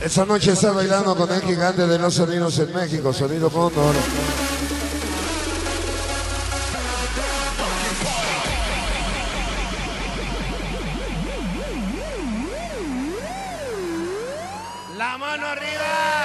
Esa noche está bailando con el gigante de los sonidos en México, Sonido Cóndor. La mano arriba.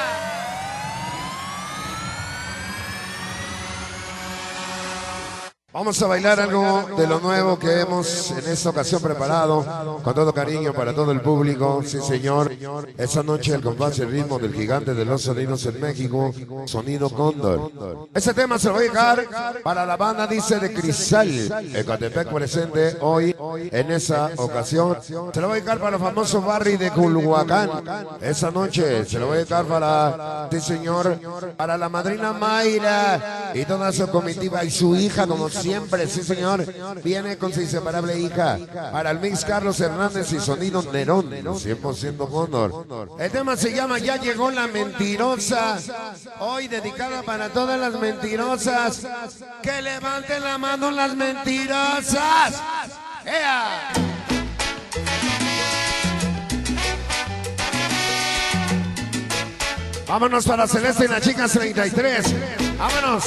Vamos a bailar algo de lo nuevo que hemos en esta ocasión preparado con todo cariño para todo el público. Sí, señor. Esta noche el compás y el ritmo del gigante de los sonidos en México, Sonido Cóndor. Este tema se lo voy a dejar para la banda, dice, de Cristal, Ecatepec, presente hoy en esa ocasión. Se lo voy a dejar para el famoso Barry de Culhuacán. Esa noche se lo voy a dejar para, sí, señor, para la madrina Mayra y toda su comitiva y su hija, como siempre, sí, señor, viene con su inseparable hija. Para el mix Carlos Hernández y Sonido Nerón, 100% Cóndor. El tema se llama Ya Llegó la Mentirosa. Hoy dedicada para todas las mentirosas. Que levanten la mano las mentirosas. ¡Ea! Vámonos para Celeste y las chicas 33. Vámonos.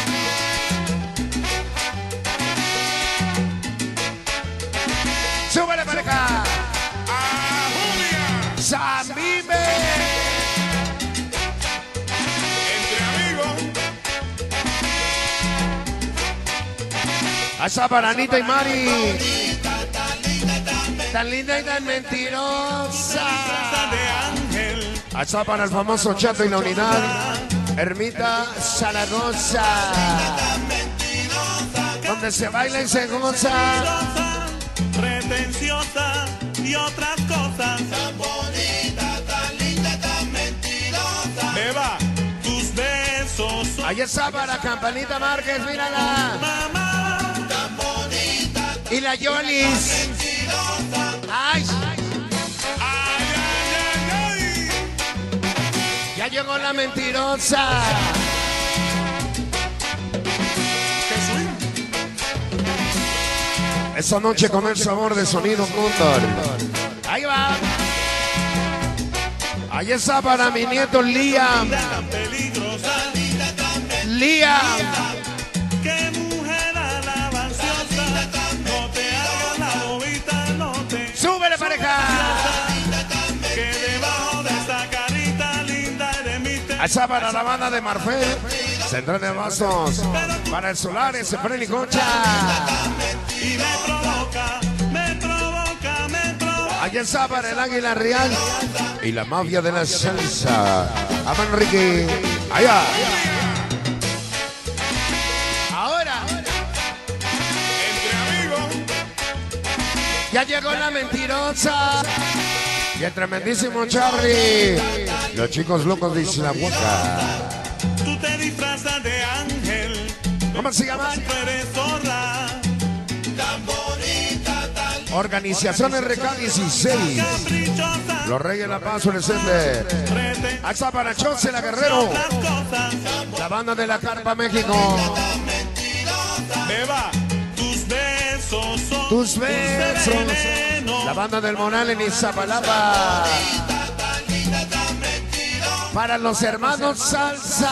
¡Súbele, pareja! ¡A Julia! ¡Samime! Entre amigos. Allá para Anita y Mari. Tan linda y tan mentirosa. Allá para el famoso Chato y la Unidad. Ermita Zaragoza. Donde se baila y se goza. Pretenciosa y otras cosas. Tan bonita, tan linda, tan mentirosa. Beba, tus besos son Ahí está para Campanita Márquez, mírala. mamá. Tan bonita, Y la Yolis. mentirosa. ¡Ay! Ay, ay, ay, Ya llegó la mentirosa. Esa noche con el sabor de Sonido Cóndor. Ahí va. Ahí está para mi nieto Liam. tan peligrosa. Liam. Qué mujer alabanciosa. No te hagas la bobita, no te. ¡Súbele, pareja! Que debajo de esa carita linda eres mi Ahí está para la banda de Marfel. Central de Bastos. Para el Solares, Efren y Concha. y me provoca, me provoca, me provoca. Ahí está para el Águila Real. Y la mafia de la salsa. Aman Ricky. Allá. Ahora. Entre amigos. Ya llegó la mentirosa. Y el tremendísimo Charlie. Los chicos locos de Isla Huaca. Tú te disfrazas de ángel, ¿Cómo se llama? tú eres zorra. Tan bonita, tan Organización RK16. Caprichosa, Los Reyes de la Paz presente. prete, Ahí está para Chose la Guerrero. otras cosas. La banda de la Carpa México. Beba, tus besos son Tus besos. veneno. La banda del Monal en Iztapalapa. Para los hermanos Salsa.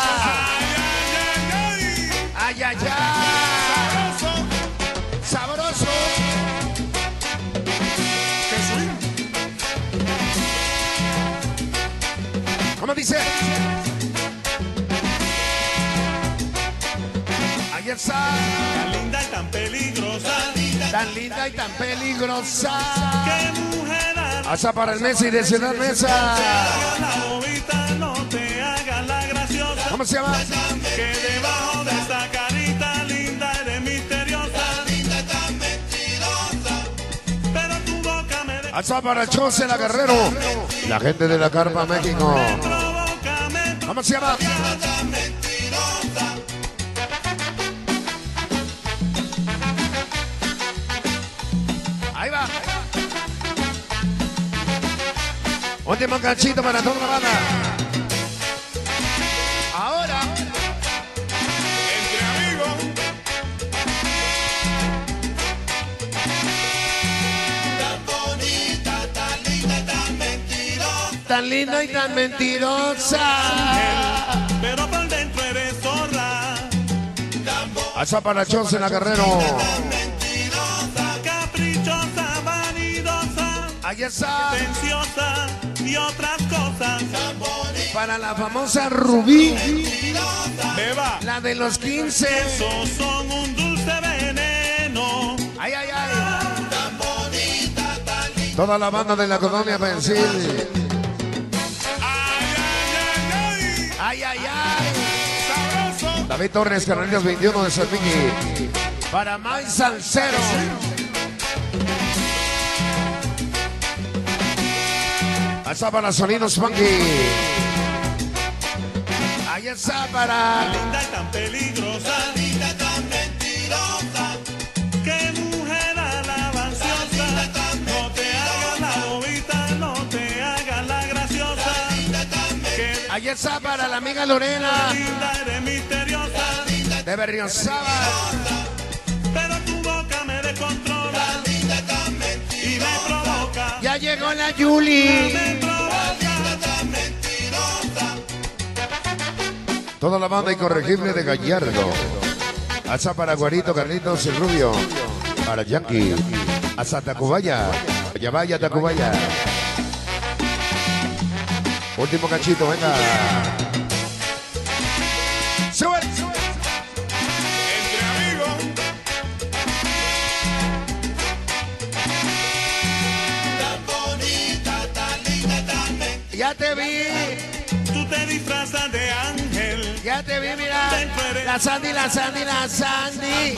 Ay, ay, ay. Sabroso. ¿Cómo dice? Ahí está. Tan linda y tan peligrosa. Tan linda y tan peligrosa. Qué mujer Hasta para el Messi de Ciudad Mesa. la bobita, no te hagas la graciosa. ¿Cómo se llama? Que debajo de esa carita linda eres misteriosa. tan mentirosa. Pero tu boca me Hasta para Chose la Guerrero. La gente de la Carpa México. provoca, me ¿Cómo se llama? Tan mentirosa. Ahí va. Último cachito para toda la banda. Ahora. Entre amigos. Tan bonita, tan linda, tan mentirosa. Tan tan linda y tan mentirosa. Pero por dentro eres zorra. Allá para Chons en la Guerrero. Caprichosa, vanidosa, Ahí está. silenciosa y otras cosas. Para la famosa Rubí, Beba, la de los 15. esos son un dulce veneno. Ay, ay, ay. Toda la banda de la colonia Pensil. Ay, ay, ay. Sabroso. David Torres, Carreras 21 de San Miguel. Para May Salcero. Allá para Sonidos Funky. Ahí está para... Linda y tan peligrosa, qué mujer alabanciosa. No te hagas la bobita, no te hagas la graciosa. Qué Ahí está para la amiga Lorena linda, eres misteriosa. de Berriozábal. Pero tu boca me descontrola y me provoca. Ya llegó la Yuli. Me provoca. Toda la banda incorregible de Gallardo. Hasta para Guarito, Carlitos, el Rubio. Para Yankee. Hasta Tacubaya. Ya vaya Tacubaya. Último cachito, venga. ¡Sube! Entre amigos. Ya te vi. Tú te disfrazas de ángel. Ya te vi, mira. La Sandy, la Sandy, la Sandy.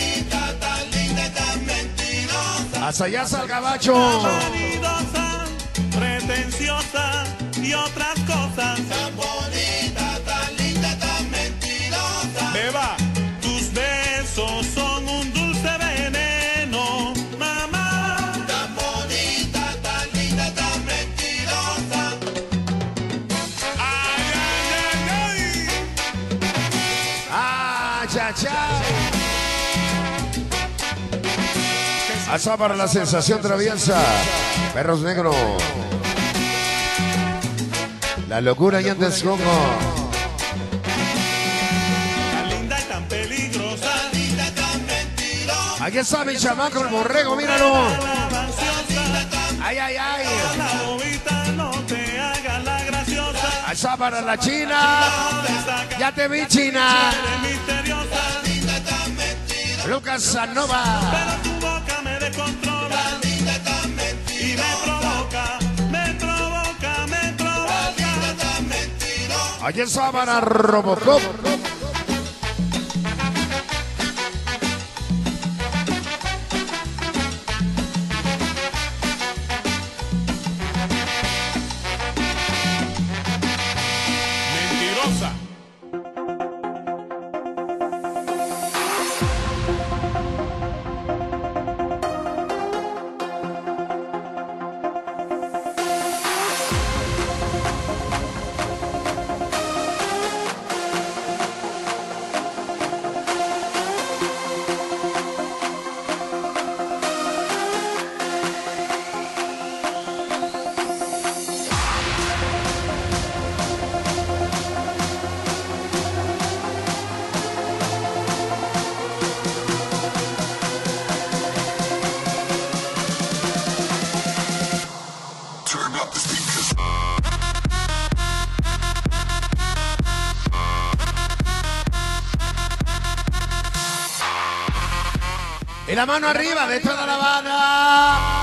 Hasta allá está el gabacho. Vanidosa, pretenciosa y otras cosas. Beba, tus besos son un dulce veneno, mamá. Ay, ay, ay, ay. Ah, cha, cha. Hasta para la sensación traviesa. Perros negros. La locura y antes Congo. Tan linda y tan peligrosa. Aquí está mi chamaco, el borrego, míralo. Alabanciosa, Ay, ay, ay. la bobita, no te hagas la graciosa. Hasta para la China. Destaca, Ya te vi, China. eres misteriosa. Lucas Sanova. Pero tu boca me descontrola y me provoca, me provoca, me provoca. Aquí está para Robocop. Mentirosa. Y la mano arriba de toda la banda.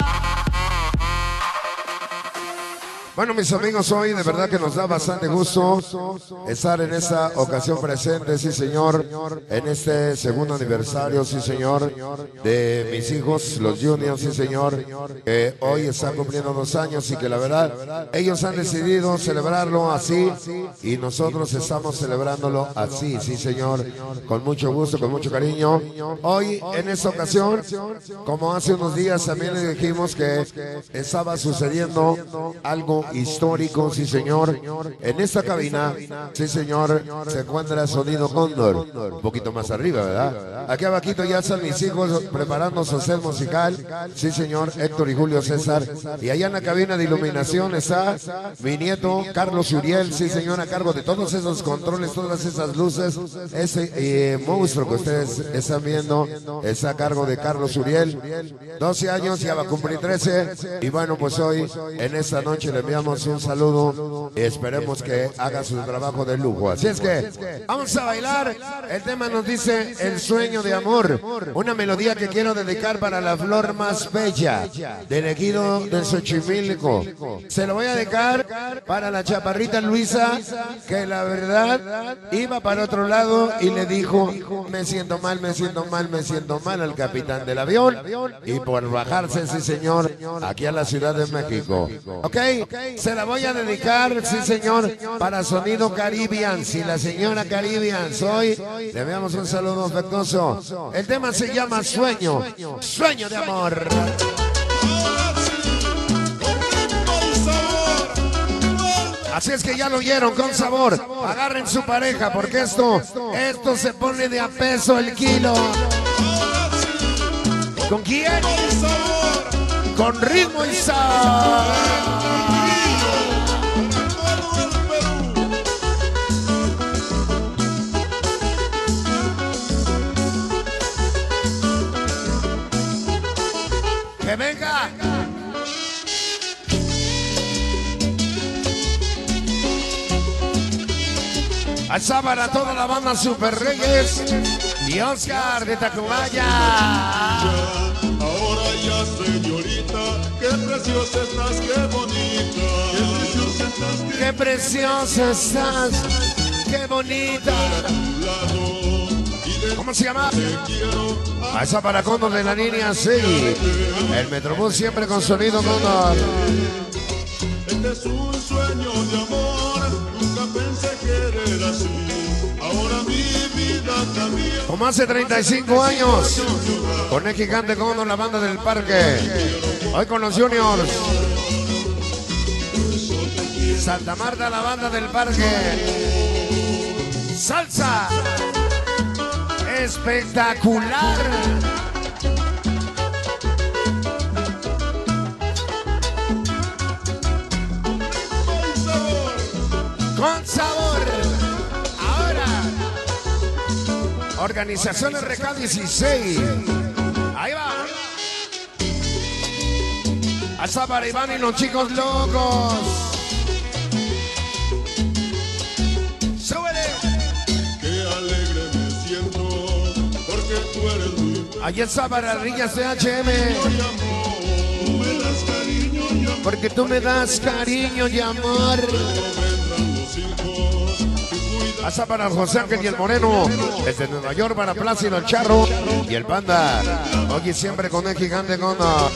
Bueno, mis amigos, hoy de verdad que nos da bastante gusto estar en esta ocasión presente, sí señor, en este segundo aniversario, sí señor, de mis hijos, los Juniors, sí señor, que hoy están cumpliendo 2 años y que la verdad, ellos han decidido celebrarlo así y nosotros estamos celebrándolo así, sí señor, con mucho gusto, con mucho cariño. Hoy, en esta ocasión, como hace unos días también le dijimos que estaba sucediendo algo histórico, sí señor. En esta cabina, sí señor, se encuentra Sonido Cóndor. Un poquito más arriba, ¿verdad? Aquí abajito ya están mis hijos preparando su set musical. Sí señor, Héctor y Julio César. Y allá en la cabina de iluminación está mi nieto Carlos Uriel, sí señor, a cargo de todos esos controles, todas esas luces. Ese monstruo que ustedes están viendo está a cargo de Carlos Uriel. 12 años, ya va a cumplir 13. Y bueno, pues hoy, en esta noche, le enviamos un saludo y esperemos que haga su trabajo de lujo. Así es que vamos a bailar. El tema nos dice El sueño de amor, una melodía que quiero dedicar para la flor más bella del ejido de Xochimilco. Se lo voy a dedicar para la chaparrita Luisa, que la verdad iba para otro lado y le dijo: me siento mal, me siento mal, me siento mal al capitán del avión, y por bajarse, sí señor, aquí a la Ciudad de México. Ok, se la voy a dedicar, sí señor, para Sonido Caribbean. Si la señora Caribbean hoy le enviamos un saludo afectuoso. El tema se llama Sueño, sueño de amor. Así es que ya lo oyeron, con sabor. Agarren su pareja porque esto se pone de a peso el kilo. ¿Con quién? Con ritmo y sabor. ¡Que venga! Alza para toda la banda Super Reyes y Oscar de Tacubaya. Ahora ya, señorita, qué preciosa estás, qué bonita. Qué preciosa estás, qué bonita. ¿Cómo se llama? Alza para Cóndor de la línea 6. El Metrobús siempre con Sonido Cóndor. Este es un sueño de amor, nunca pensé querer así. Ahora mi vida cambió. Como hace 35 años, con el gigante Cóndor, la banda del parque. Hoy con los Juniors. Santa Marta, la banda del parque. Salsa. Espectacular. Con sabor. Ahora. Organización RK16. Ahí va. Hasta para Iván y los chicos locos. Súbele. Qué alegre me siento, porque tú eres mi Allí está para Rillas CHM. amor. Me das cariño y amor. Porque tú me das cariño y amor. Hasta para José Ángel y el Moreno. Desde Nueva York para Plácido el Charro y el Panda. Hoy siempre con el gigante Cóndor.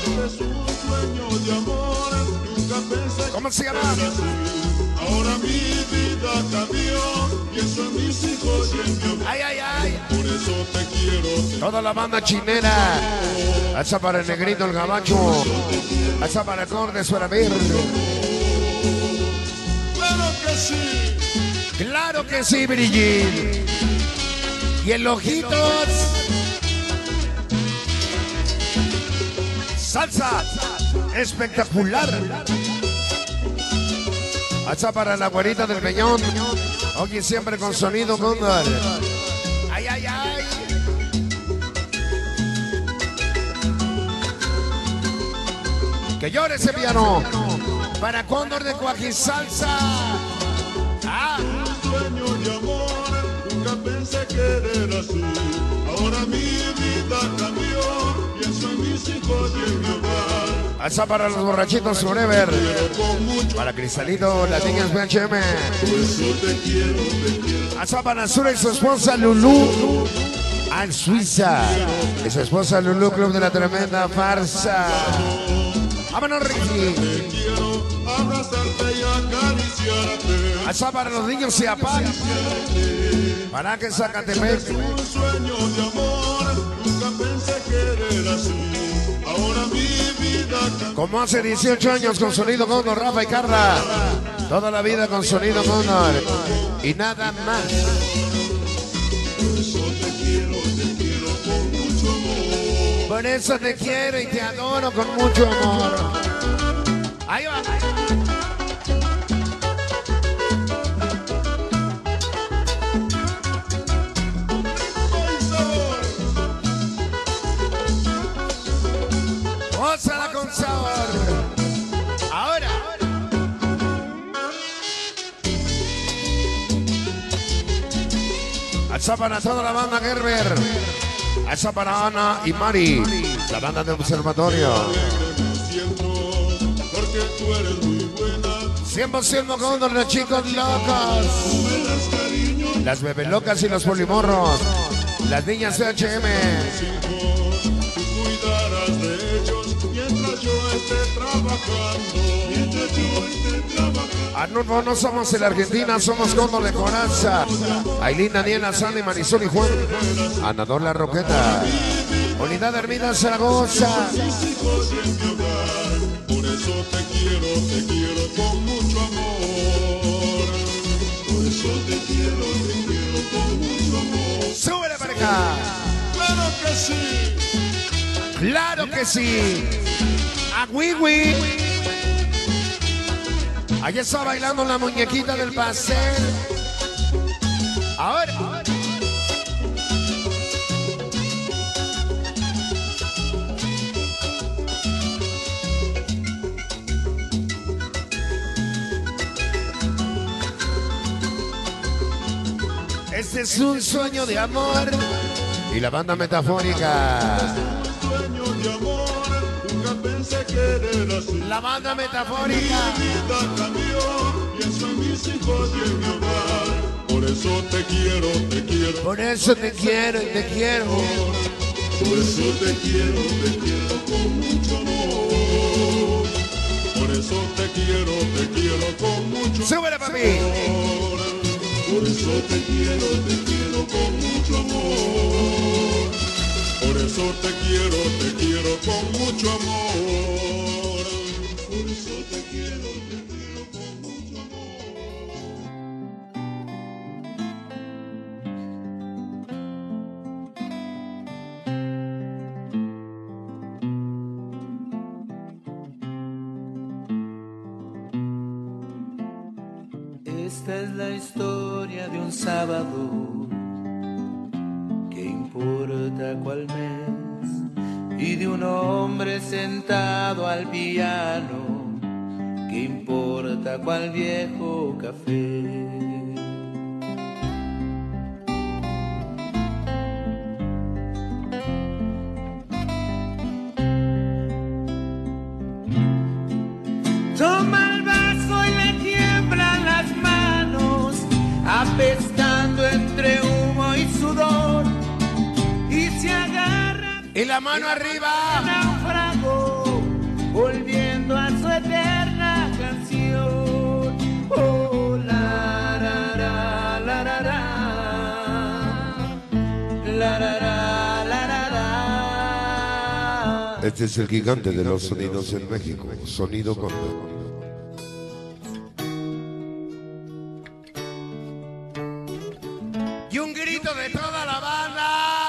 ¿Cómo se llama? Ahora mi vida cambió, pienso en mis hijos y en mi amor. Ay, ay, ay. Por eso te quiero. Toda la banda chinera. Hasta para el Negrito el Gabacho. Hasta para el Corte Sueramir. Claro que sí. Claro que sí, Brigitte. Y el Ojitos. Salsa. Espectacular. Hasta para la güerita del Peñón. Hoy siempre con Sonido Cóndor. Ay, ay, ay. Que llore ese piano. Para Cóndor de Coajisalsa. Ah. Sueño de amor, nunca pensé querer así. Ahora mi vida cambió, pienso en mis hijos y en mi hogar. Alza para los borrachitos forever. Con mucho Para Cristalito, las niñas BHM. eso te quiero, te quiero. Alza para Azura y su esposa Lulú. Al Suiza. Y su esposa Lulú, Club de la Tremenda Farsa. Vámonos, Ricky. Te quiero abrazarte y acariciarte. Alza para los niños y apaga. Para que Zacatepec. Un sueño de amor, nunca pensé querer así. Ahora mi vida Como hace 18 años con Sonido Cóndor, Rafa y Carla. Toda la vida con Sonido Cóndor. Y nada más. Por eso te quiero y te adoro con mucho amor. Ahí va. Gózala con sabor. Ahora. Alza para toda la banda Gerber. Alza para Ana y Mari. La banda de Observatorio. Porque tú eres muy buena. 100% Cóndor, los chicos locos. Las bebés locas y los polimorros. Las niñas CHM. Cuidarás de ellos mientras yo esté trabajando. Arnulfo, no somos en la Argentina, somos Cóndor de Coraza. Ailín, Daniela, Sandy, Marisol y Juan. Anador La Roqueta. Unidad de Hermida Zaragoza. Por eso te quiero con mucho amor. Por eso te quiero con mucho amor. ¡Súbele, pareja! ¡Claro que sí! ¡Claro que sí! ¡A Wiwi! Allá está bailando la muñequita del pastel. Ahora. Este es un sueño de amor. Y la banda metafórica. Sueño de amor, nunca pensé querer así. La banda metafórica. Mi vida cambió, pienso en mis hijos y en mi hogar. Por eso te quiero Por eso te quiero y te quiero. Por eso te quiero con mucho amor. Por eso te quiero con mucho amor. ¡Súbele, papi! Por eso te quiero con mucho amor. Por eso te quiero con mucho amor. Por eso te quiero con mucho Esta es la historia de un sábado. ¿Qué importa cuál mes? Y de un hombre sentado al piano. ¿Qué importa cuál viejo café? Toma el vaso y le tiemblan las manos, apestando entre humo y sudor, y se agarra Y la mano arriba. naufragó, volviendo a su eterna canción. Oh, la, ra, ra, la, ra, ra. La, ra, ra, la, ra, ra. Este es el gigante de los sonidos en México. Sonido Cóndor. Y un grito de toda la banda.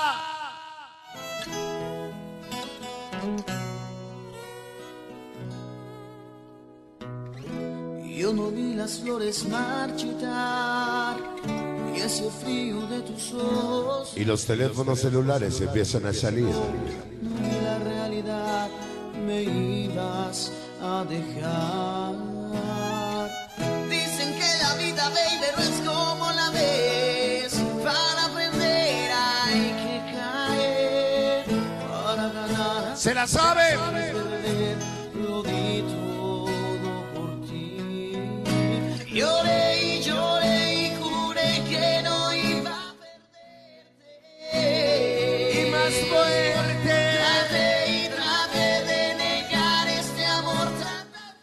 Yo no vi las flores marchitar y ese frío de tus ojos. Y los teléfonos celulares empiezan a salir. Y la realidad me ibas a dejar. Dicen que la vida, baby, no es como la ves. Para aprender hay que caer. Para ganar, ¡Se la sabe! para perder, lo di todo por ti. Lloré y lloré y juré que no iba a perderte. Y más fuerte. Traté y traté de negar este amor tantas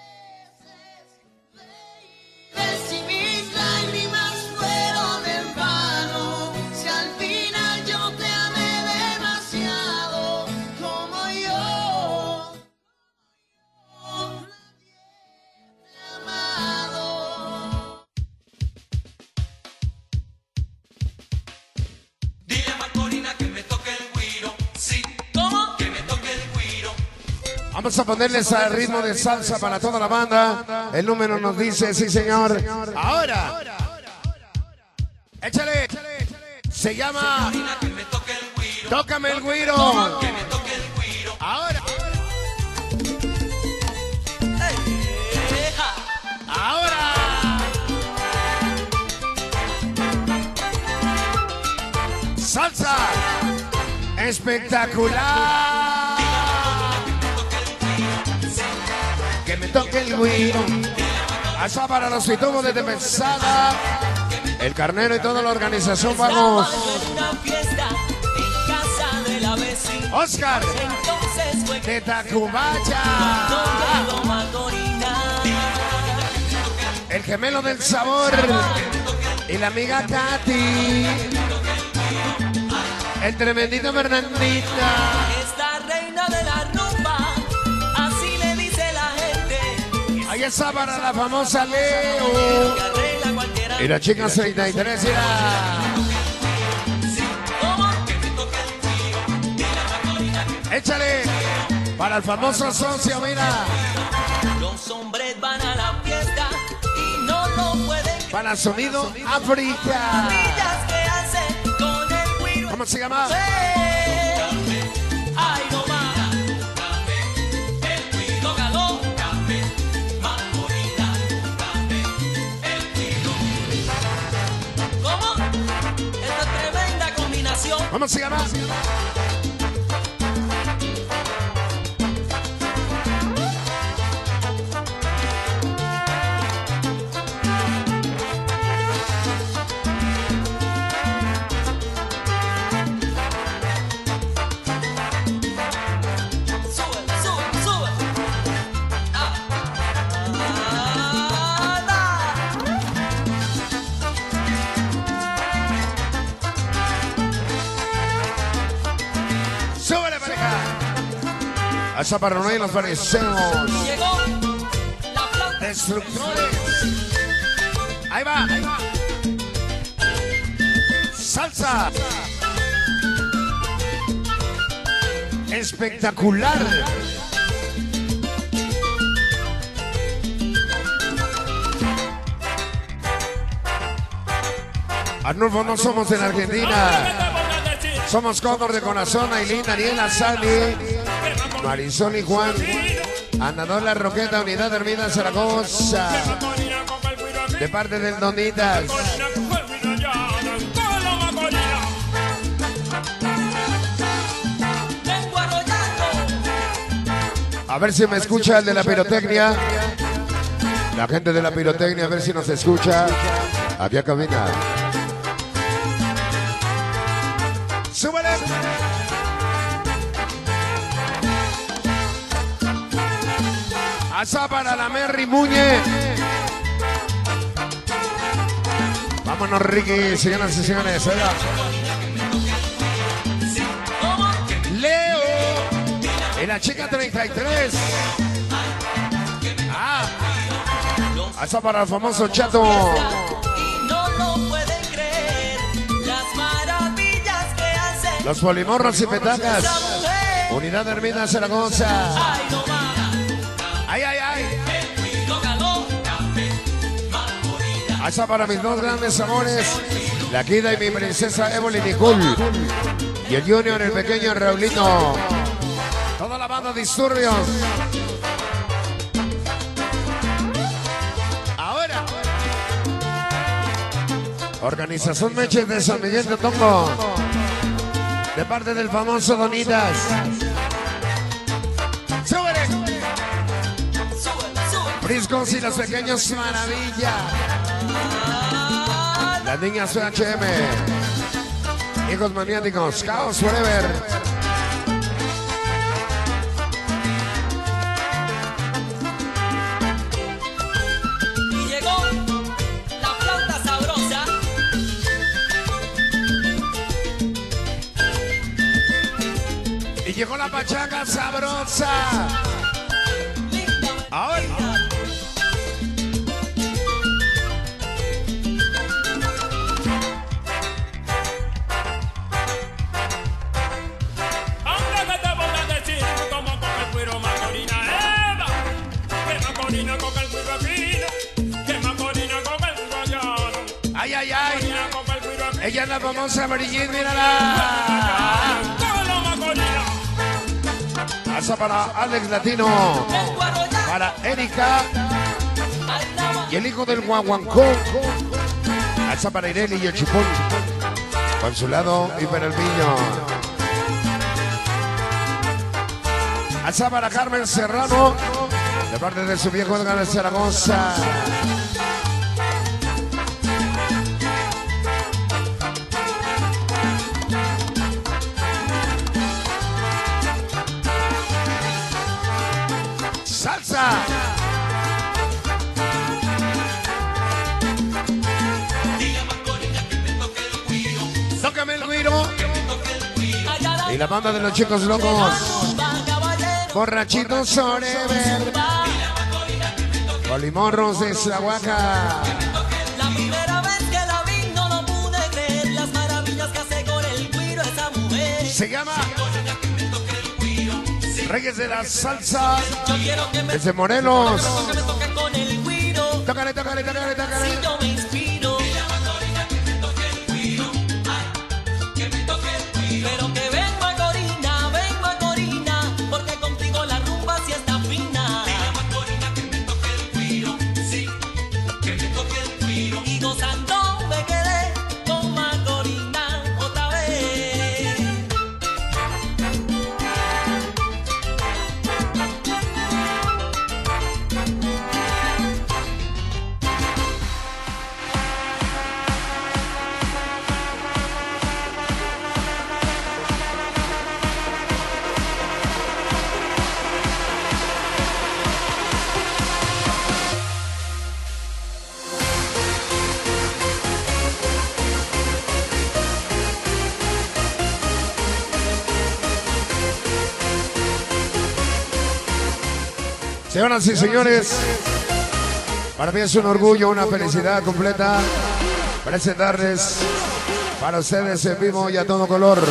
veces. Si mis lágrimas fueron en vano, si al final yo te amé demasiado como yo Vamos a ponerles al ritmo de salsa para toda la banda. El número nos dice, sí señor. Ahora. Échale. Se llama Tócame el güiro. Ahora. Ahora. Salsa. Espectacular. Que me toque el güiro. Hasta para los pitubos de Temesada. El Carnero y toda la organización, vamos. Oscar de Tacubaya. El gemelo del sabor. Y la amiga Katy. El tremendito Fernandita. Esta reina de la rumba, así le dice la gente. Ahí está para la famosa Leo. Y la chica 33 era. Échale. Para el famoso socio, mira. Los hombres van a la fiesta y no lo pueden. Para Sonido África. ¿Qué hacen con el güiro? ¿Cómo se llama? Ay, no más. Tócalo. ¿Cómo? Esta tremenda combinación. ¿Cómo se llama? Esa paranoia y los fariseos. Destructores. Ahí va. Salsa. Espectacular. Arnulfo, no somos en Argentina. Somos Cóndor de Corazón, Ailín, Daniela, Sally, Marisol y Juan. Andador La Roqueta, Unidad Hermida, Zaragoza. De parte del Donitas. A ver si me escucha el de la pirotecnia. La gente de la pirotecnia, a ver si nos escucha. Aquí a caminar. ¡Súbele! Asa para la Merry Muñe. Vámonos, Ricky, señoras y señores. Oiga. Leo. Y la chica 33. Asa para el famoso Chato. Los Polimorros y Petacas. Unidad Hermida, Zaragoza. Ay, ay, ay. Asa para mis dos grandes amores. La Kida y mi princesa Evelyn Nicole. Y el Junior, el pequeño Raulito. Toda la banda Disturbios. Ahora. Organización Meches de San Miguel de Tongo. De parte del famoso Donitas. ¡Súbele! Briscos y los pequeños Maravilla. Las niñas UHM. Hijos maniáticos. Caos Forever. Y llegó la flauta sabrosa. Y llegó la pachanga sabrosa. Ahora. Hombre, que te voy a decir cómo coge el cuero macorina. Ella es la famosa Brigitte, mírala. Pasa para Alex Latino, para Erika y el hijo del guaguancó. Pasa para Irene y el chipón, con su lado y para el niño. Pasa para Carmen Serrano, de parte de su viejo Edgar de Zaragoza. ¡Salsa! Tócame el güiro. Y la banda de los chicos locos. Borrachitos forever. Polimorros de Zahuaca. La primera vez que la vi no lo pude creer. Las maravillas que hace con el güiro esa mujer. Se llama Reyes de la Salsa. Yo quiero que me Desde Morelos. que me toque con el güiro. Tócale, tócale, tócale, tócale. Si yo me inspiro. Pero que ven Macorina, porque contigo la rumba sí está fina. Y gozando me quedé con Macorina otra vez. Señoras y señores, para mí es un orgullo, una felicidad completa presentarles para ustedes en vivo y a todo color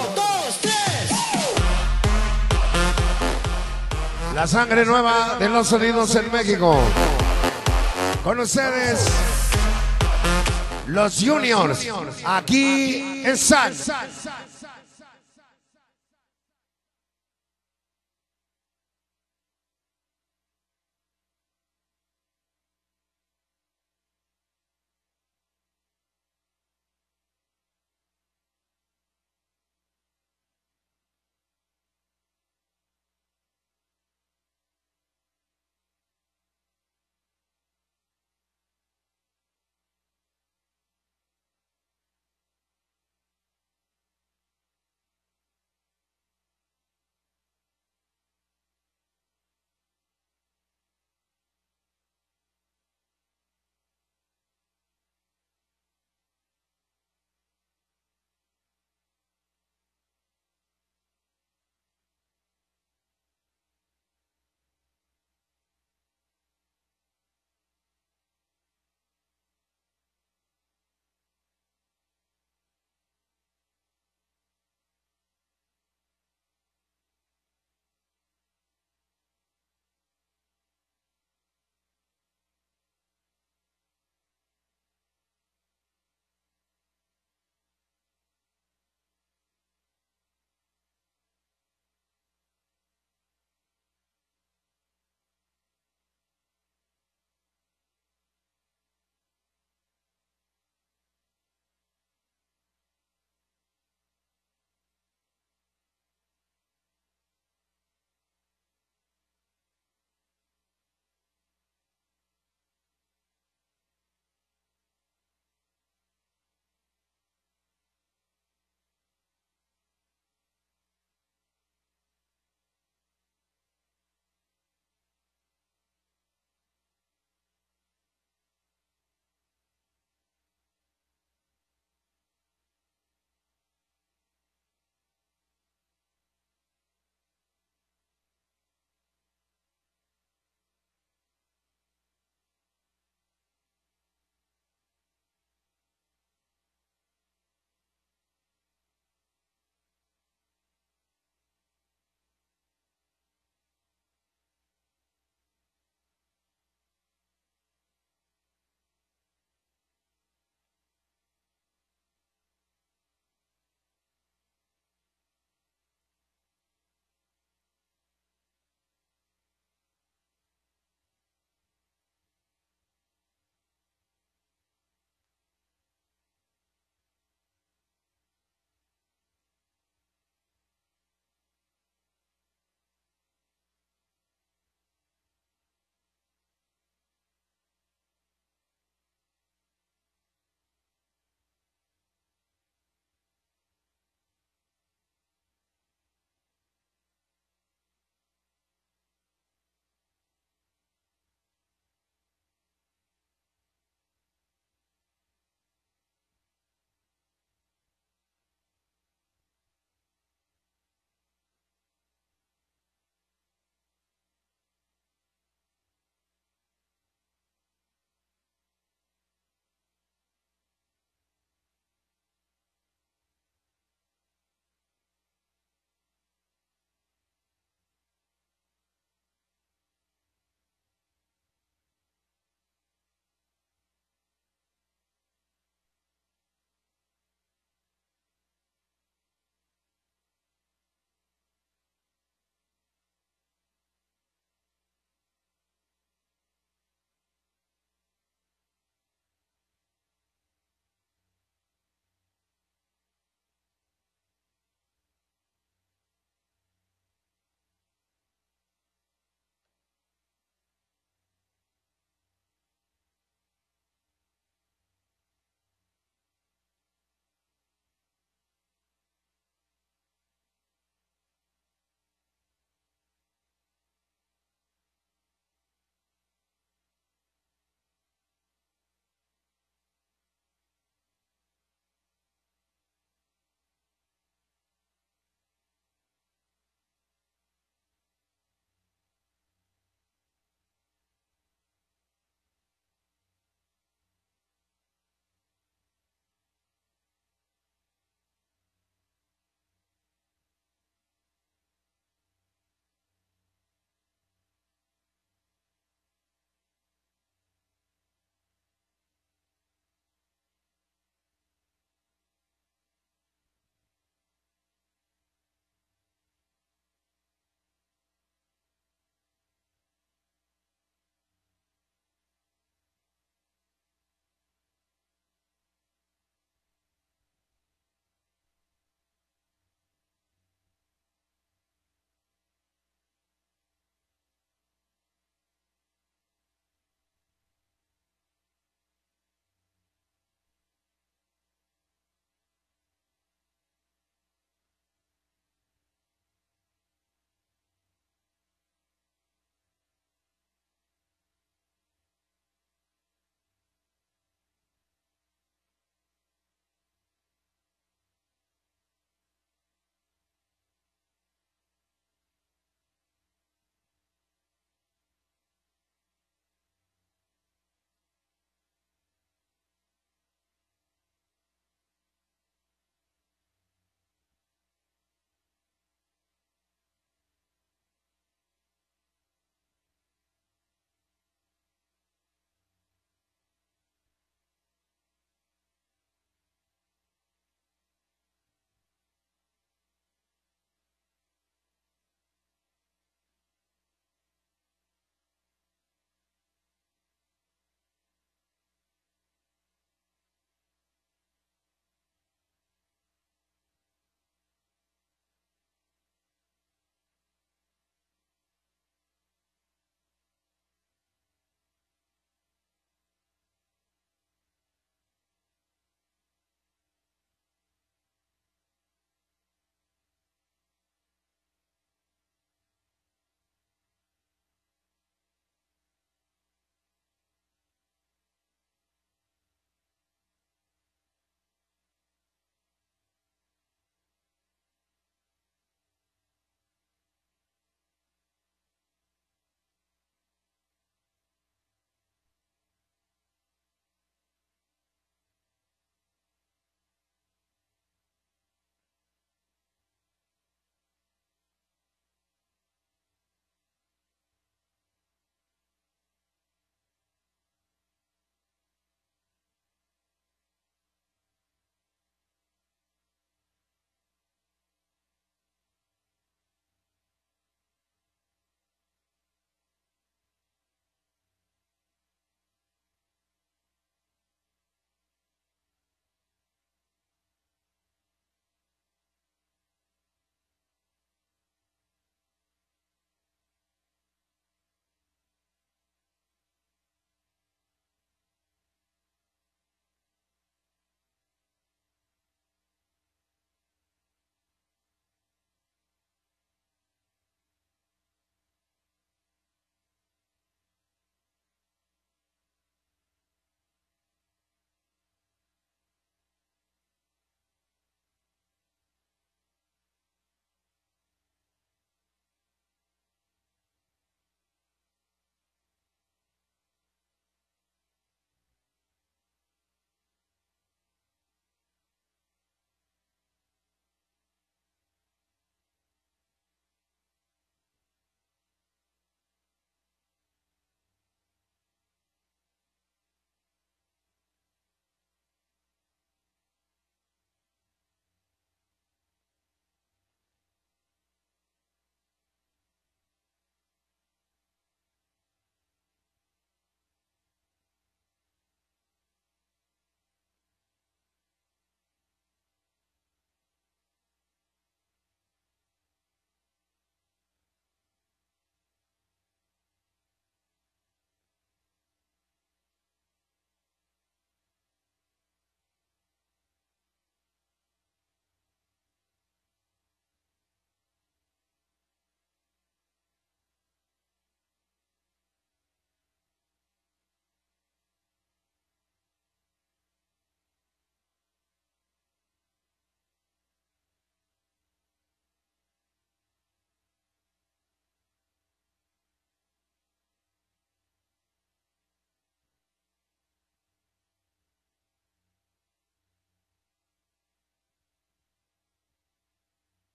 la sangre nueva de los sonidos en México. Con ustedes, los Juniors, aquí en San